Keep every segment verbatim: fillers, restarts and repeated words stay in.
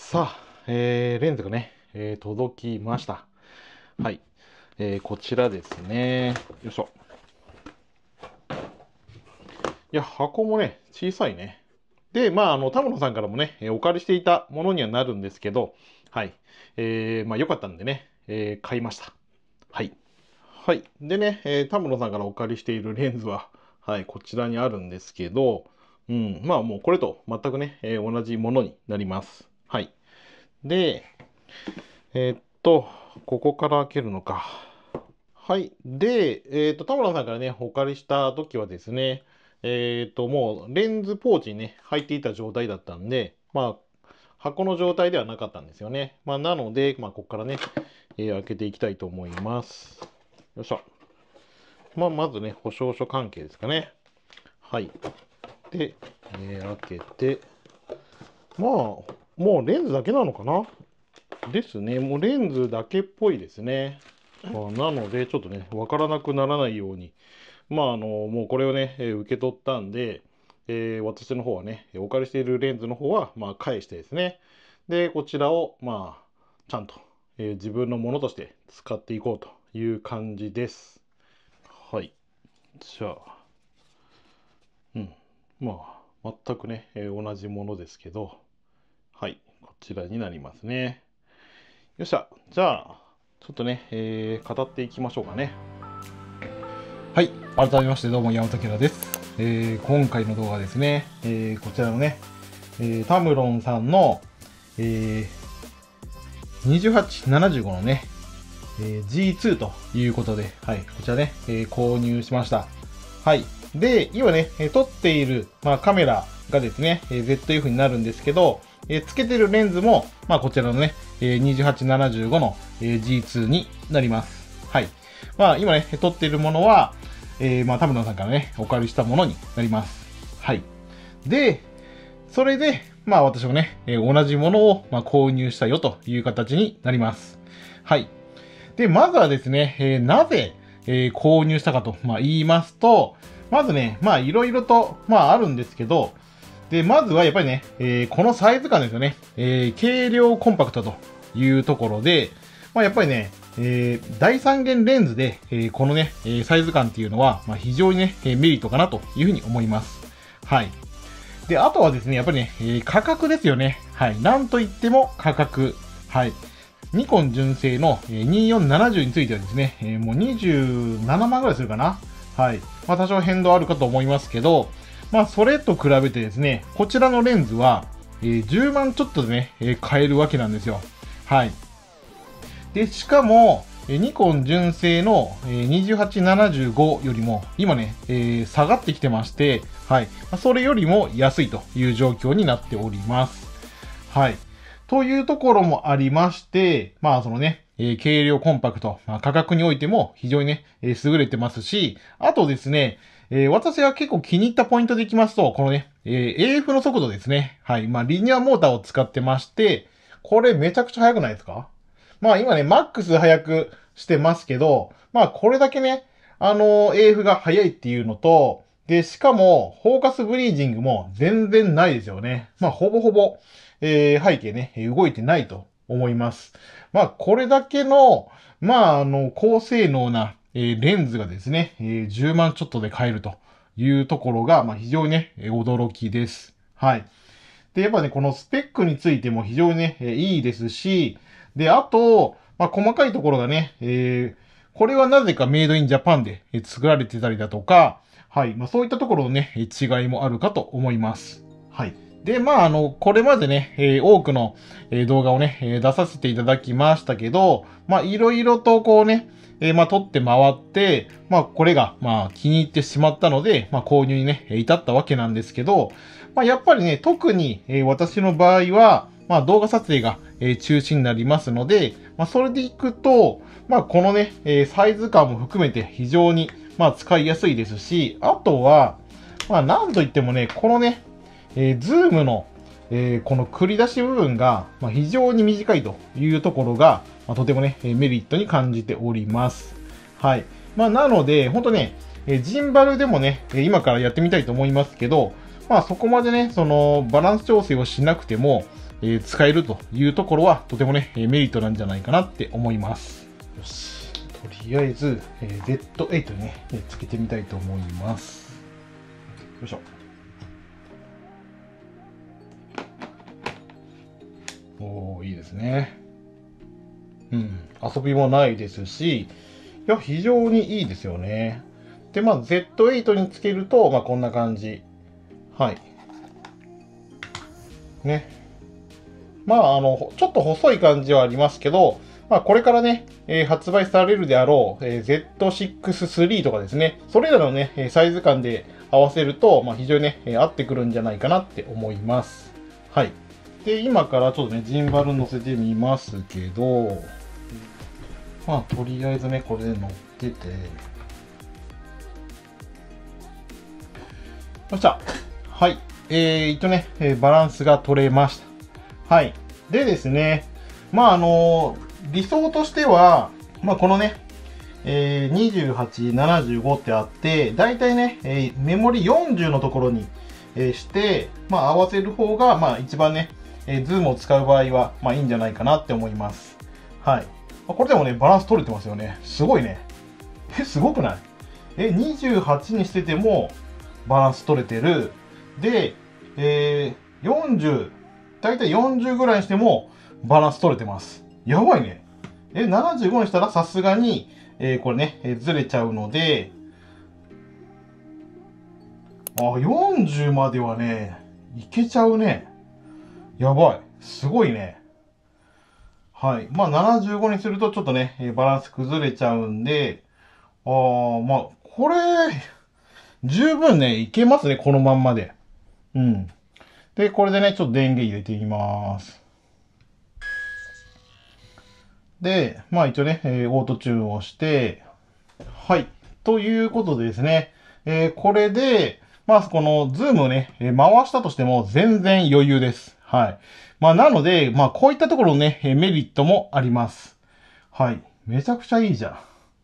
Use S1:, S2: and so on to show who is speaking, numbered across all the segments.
S1: さあ、えーレンズがね、えー届きました。はい、えーこちらですね。よいしょ。いや、箱もね、小さいね。で、まあ、あの、田村さんからもね、えーお借りしていたものにはなるんですけど、はい。えーまあ、良かったんでね、えー買いました。はい。はい。でね、えー田村さんからお借りしているレンズは、はい、こちらにあるんですけど、うん、まあ、もうこれと全くね、えー同じものになります。はい。で、えーっと、ここから開けるのか。はい。で、えーっと、田村さんからね、お借りした時はですね、えーっと、もうレンズポーチにね、入っていた状態だったんで、まあ、箱の状態ではなかったんですよね。まあ、なので、まあ、ここからね、えー開けていきたいと思います。よいしょ。まあ、まずね、保証書関係ですかね。はい。で、えー開けて、まあ、もうレンズだけなのかなですね。もうレンズだけっぽいですね。まあ、なので、ちょっとね、わからなくならないように、まあ、あの、もうこれをね、えー受け取ったんで、えー私の方はね、お借りしているレンズの方は、まあ、返してですね。で、こちらを、まあ、ちゃんと、えー自分のものとして使っていこうという感じです。はい。じゃあ、うん。まあ、全くね、えー同じものですけど、はい。こちらになりますね。よっしゃ。じゃあ、ちょっとね、えー語っていきましょうかね。はい。改めましてどうも、山本明です。えー今回の動画はですね、えーこちらのね、えータムロンさんの、えーにじゅうはちななじゅうごのね、えー ジーツー ということで、はい。こちらね、えー購入しました。はい。で、今ね、えー撮っている、まあ、カメラがですね、えー ゼットエフ になるんですけど、えーつけてるレンズも、まあ、こちらのね、えーにじゅうはちななじゅうごの、えー ジーツー になります。はい。まあ、今ね、撮っているものは、えー、まあ、田村さんからね、お借りしたものになります。はい。で、それで、まあ、私もね、えー同じものを、まあ、購入したよという形になります。はい。で、まずはですね、えーなぜ、えー購入したかと、まあ、言いますと、まずね、まあ、いろいろと、まあ、あるんですけど、で、まずはやっぱりね、えーこのサイズ感ですよね。えー軽量コンパクトというところで、まあ、やっぱりね、えー第三元レンズで、えーこのね、えーサイズ感っていうのは、まあ、非常にね、えーメリットかなというふうに思います。はい。で、あとはですね、やっぱりね、えー価格ですよね。はい。なんといっても価格。はい。ニコン純正のにじゅうよんななじゅうについてはですね、えーもうにじゅうななまんぐらいするかな。はい。まあ多少変動あるかと思いますけど、まあそれと比べてですね、こちらのレンズは、えーじゅうまんちょっとでね、えー買えるわけなんですよ。はい。で、しかも、えーニコン純正のえーにじゅうはちななじゅうごよりも、今ね、えー下がってきてまして、はい。まあそれよりも安いという状況になっております。はい。というところもありまして、まあそのね、えー軽量コンパクト、まあ、価格においても非常にね、えー優れてますし、あとですね、えー私が結構気に入ったポイントでいきますと、このね、えー エーエフ の速度ですね。はい。まあリニアモーターを使ってまして、これめちゃくちゃ速くないですか？まあ今ね、マックス速くしてますけど、まあこれだけね、あのー エーエフ が速いっていうのと、で、しかも、フォーカスブリージングも全然ないですよね。まあほぼほぼ、えー背景ね、動いてないと思います。まあこれだけの、まああの、高性能な、えーレンズがですね、えーじゅうまんちょっとで買えるというところが、まあ非常にね、えー驚きです。はい。で、やっぱね、このスペックについても非常にね、えーいいですし、で、あと、まあ、細かいところがね、えーこれはなぜかメイドインジャパンでえー作られてたりだとか、はい、まあ、そういったところのね、えー違いもあるかと思います。はい。で、まあ、あの、これまでね、えー多くの、えー動画をね、えー出させていただきましたけど、まあ、いろいろとこうね、えーまあ、撮って回って、まあ、これが、まあ、気に入ってしまったので、まあ、購入にね、至ったわけなんですけど、まあ、やっぱりね、特に、えー私の場合は、まあ、動画撮影が、えー中心になりますので、まあ、それでいくと、まあ、このね、えーサイズ感も含めて非常に、まあ、使いやすいですし、あとは、まあ、なんといってもね、このね、えーズームの、えーこの繰り出し部分が、まあ、非常に短いというところが、まあ、とてもね、えーメリットに感じております。はい。まあ、なので、ほんとね、えージンバルでもね、えー今からやってみたいと思いますけど、まあそこまでね、そのバランス調整をしなくても、 えー、使えるというところは、とてもね、メリットなんじゃないかなって思います。よし。とりあえず、えー、ゼットエイト にね、つけてみたいと思います。よいしょ。おー、いいですね。うん。遊びもないですし、いや、非常にいいですよね。で、まあ、ゼットエイト につけると、まあ、こんな感じ。はい。ね。まあ、あの、ちょっと細い感じはありますけど、まあ、これからね、えー、発売されるであろう、えー、ゼットシックススリー とかですね、それらのね、サイズ感で合わせると、まあ、非常にね、合ってくるんじゃないかなって思います。はい。で、今からちょっとね、ジンバル乗せてみますけど、まあ、とりあえずね、これで乗っけて、よっしゃ。はい。えー、一応ね、バランスが取れました。はい。でですね、まあ、あのー、理想としては、まあ、このね、えー、にじゅうはち、ななじゅうごってあって、だいたいね、えー、メモリよんじゅうのところに、えー、して、まあ、合わせる方が、まあ、一番ね、えー、ズームを使う場合は、まあ、いいんじゃないかなって思います。はい。これでもね、バランス取れてますよね。すごいね。え、すごくない？え、にじゅうはちにしてても、バランス取れてる。で、えー、よんじゅう、だいたいよんじゅうぐらいにしてもバランス取れてます。やばいね。え、ななじゅうごにしたらさすがに、えー、これね、えー、ずれちゃうので、あ、よんじゅうまではね、いけちゃうね。やばい。すごいね。はい。まあ、ななじゅうごにするとちょっとね、バランス崩れちゃうんで、ああ、まあ、これ、十分ね、いけますね、このまんまで。うん。で、これでね、ちょっと電源入れてみます。で、まあ一応ね、えー、オートチューンをして、はい。ということでですね、えー、これで、まあこのズームをね、えー、回したとしても全然余裕です。はい。まあなので、まあこういったところのね、メリットもあります。はい。めちゃくちゃいいじゃ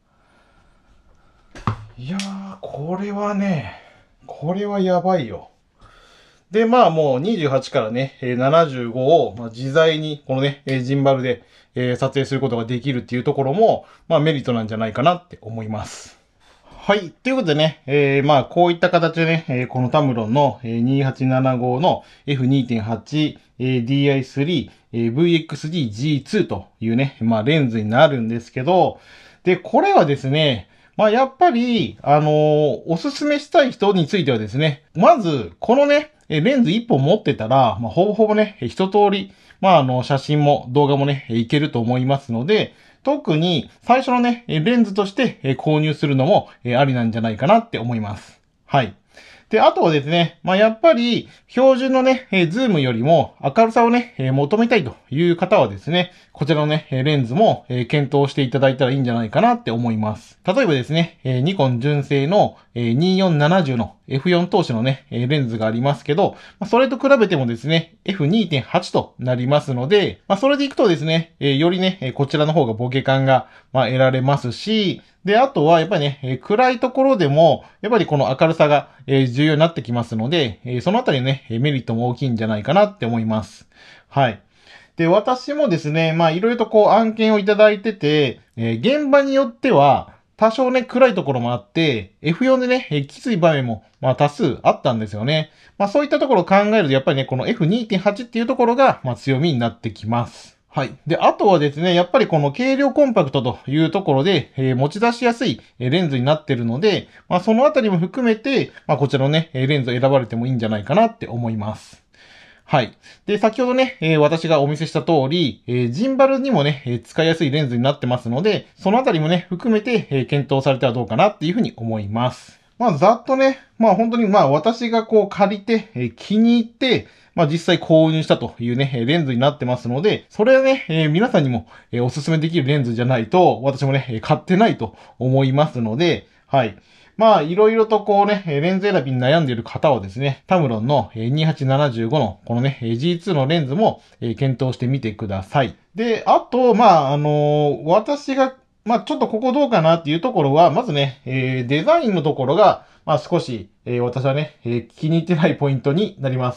S1: ん。いやー、これはね、これはやばいよ。で、まあもうにじゅうはちからね、ななじゅうごを、まあ、自在にこのね、ジンバルで、えー、撮影することができるっていうところも、まあメリットなんじゃないかなって思います。はい。ということでね、えー、まあこういった形でね、えー、このタムロンの にはちななご の エフにてんはち、えー、ディーアイスリー、えー、ブイエックスディージーツー というね、まあレンズになるんですけど、で、これはですね、まあやっぱり、あのー、おすすめしたい人についてはですね、まず、このね、レンズ一本持ってたら、まあ、ほぼほぼね、一通り、まあ、あの、写真も動画もね、いけると思いますので、特に最初のね、レンズとして購入するのもありなんじゃないかなって思います。はい。で、あとはですね、まあ、やっぱり、標準のね、えー、ズームよりも明るさをね、えー、求めたいという方はですね、こちらのね、レンズも、えー、検討していただいたらいいんじゃないかなって思います。例えばですね、えー、ニコン純正の、えー、にせんよんひゃくななじゅうの エフフォー 投資のね、えー、レンズがありますけど、まあ、それと比べてもですね、エフにてんはち となりますので、まあ、それでいくとですね、えー、よりね、こちらの方がボケ感が、まあ、得られますし、で、あとは、やっぱりね、えー、暗いところでも、やっぱりこの明るさが、えー、重要になってきますので、えー、そのあたりね、メリットも大きいんじゃないかなって思います。はい。で、私もですね、まあ、いろいろとこう案件をいただいてて、えー、現場によっては、多少ね、暗いところもあって、エフフォー でね、えー、きつい場面も、まあ、多数あったんですよね。まあ、そういったところを考えると、やっぱりね、この エフにてんはち っていうところが、まあ、強みになってきます。はい。で、あとはですね、やっぱりこの軽量コンパクトというところで、えー、持ち出しやすいレンズになっているので、まあ、そのあたりも含めて、まあ、こちらのね、レンズを選ばれてもいいんじゃないかなって思います。はい。で、先ほどね、えー、私がお見せした通り、えー、ジンバルにもね、えー、使いやすいレンズになってますので、そのあたりもね、含めて、えー、検討されてはどうかなっていうふうに思います。まあ、ざっとね、まあ本当にまあ私がこう借りて、えー、気に入って、まあ実際購入したというね、レンズになってますので、それはね、えー、皆さんにも、えー、お勧めできるレンズじゃないと、私もね、買ってないと思いますので、はい。まあ、いろいろとこうね、レンズ選びに悩んでいる方はですね、タムロンのにはちななごのこのね、ジーツー のレンズも検討してみてください。で、あと、まあ、あのー、私が、まあ、ちょっとここどうかなっていうところは、まずね、えー、デザインのところが、まあ、少し、えー、私はね、えー、気に入ってないポイントになります。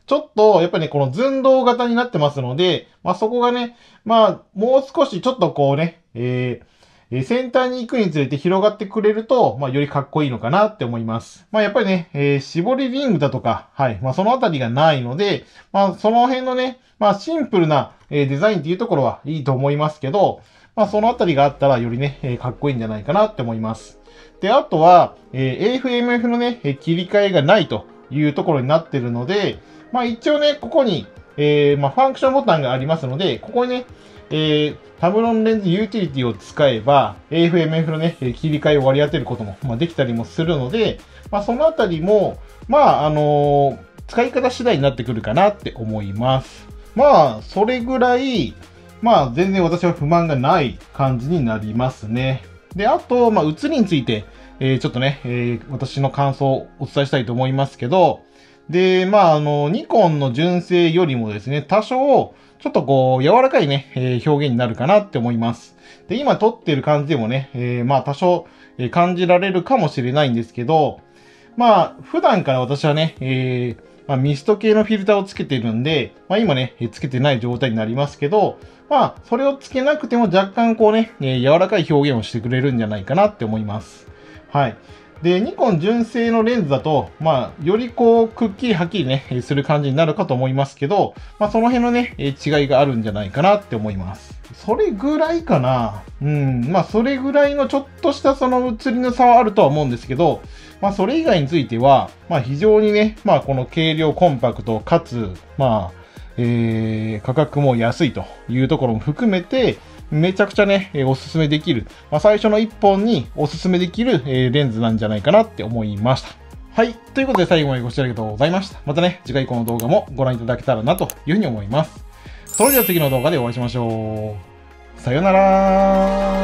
S1: ちょっと、やっぱりね、この寸胴型になってますので、まあそこがね、まあ、もう少しちょっとこうね、えーえー先端に行くにつれて広がってくれると、まあよりかっこいいのかなって思います。まあやっぱりね、えー絞りリングだとか、はい、まあそのあたりがないので、まあその辺のね、まあシンプルな、えーデザインっていうところはいいと思いますけど、まあそのあたりがあったらよりね、えーかっこいいんじゃないかなって思います。で、あとは、えー エーエフエムエフ のね、え切り替えがないというところになってるので、まあ一応ね、ここに、えー、まあファンクションボタンがありますので、ここにね、えー、タムロンレンズユーティリティを使えば、エーエフエムエフ のね、切り替えを割り当てることも、まあ、できたりもするので、まあそのあたりも、まああのー使い方次第になってくるかなって思います。まあ、それぐらい、まあ全然私は不満がない感じになりますね。で、あと、まあ写りについて、えー、ちょっとね、えー、私の感想をお伝えしたいと思いますけど、で、まあ、あの、ニコンの純正よりもですね、多少、ちょっとこう、柔らかいね、えー表現になるかなって思います。で、今撮ってる感じでもね、えーまあ、多少、えー感じられるかもしれないんですけど、まあ、普段から私はね、えーまあ、ミスト系のフィルターをつけてるんで、まあ、今ね、つけてない状態になりますけど、まあ、それをつけなくても若干こうね、えー柔らかい表現をしてくれるんじゃないかなって思います。はい。で、ニコン純正のレンズだと、まあ、よりこう、くっきりはっきりね、えーする感じになるかと思いますけど、まあ、その辺のね、えー違いがあるんじゃないかなって思います。それぐらいかな。うん。まあ、それぐらいのちょっとしたその映りの差はあるとは思うんですけど、まあ、それ以外については、まあ、非常にね、まあ、この軽量コンパクト、かつ、まあ、えー、価格も安いというところも含めて、めちゃくちゃね、えーおすすめできる、まあ、最初のいっぽんにおすすめできる、えーレンズなんじゃないかなって思いました。はい。ということで最後までご視聴ありがとうございました。またね、次回この動画もご覧いただけたらなというふうに思います。それでは次の動画でお会いしましょう。さよなら。